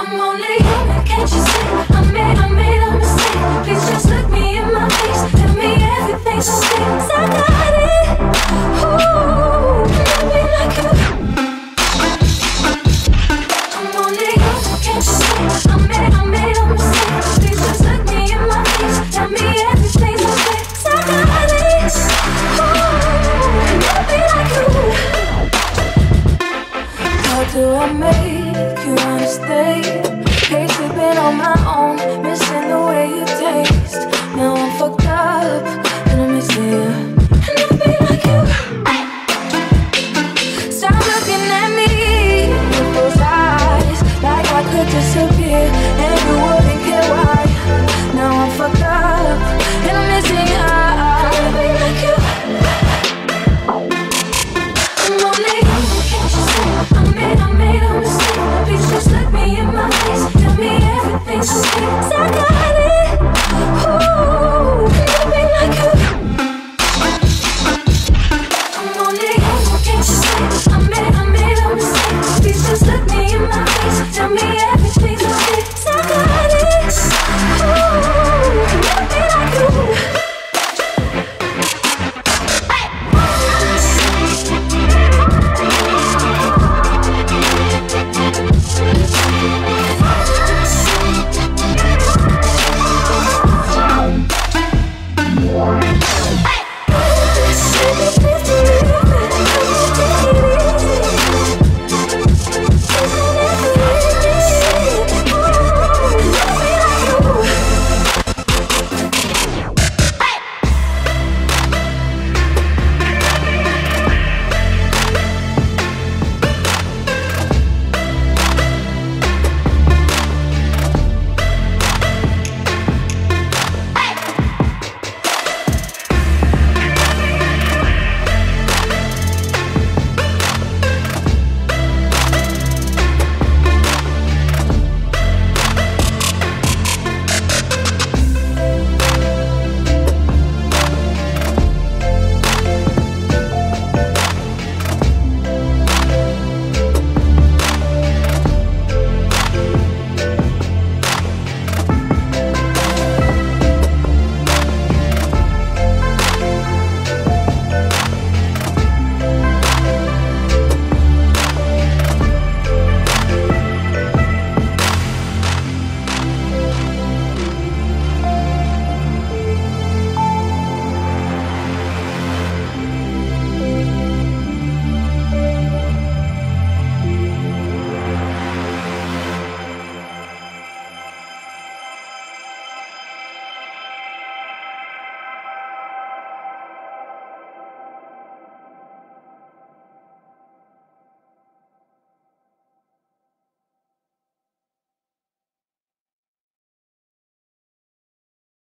I'm only human, can't you see? I made a mistake. Please just look me in my face. Tell me everything's okay. 'Cause I got it. Ooh, love me like you. I'm only human, can't you see? I made a mistake. Please just look me in my face. Tell me everything's okay. 'Cause I got it. Ooh, love me like you. How do I make you understand? Hate sleeping on my own,